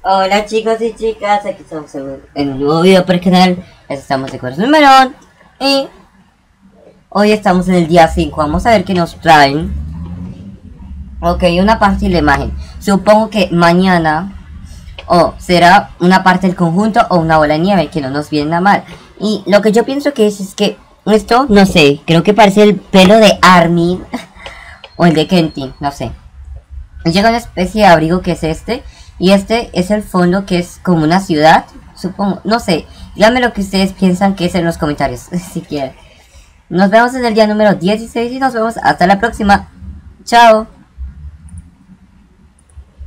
Hola chicos y chicas, aquí estamos en un nuevo video para el canal. Estamos de Corazón Melón y hoy estamos en el día 5. Vamos a ver qué nos traen. Ok, una parte de la imagen. Supongo que mañana será una parte del conjunto o una bola de nieve, que no nos viene nada mal. Y lo que yo pienso que es que esto, no sé, creo que parece el pelo de Armin o el de Kenty, no sé. Llega una especie de abrigo que es este. Y este es el fondo, que es como una ciudad, supongo, no sé. Díganme lo que ustedes piensan que es en los comentarios, si quieren. Nos vemos en el día número 16 y nos vemos hasta la próxima. Chao.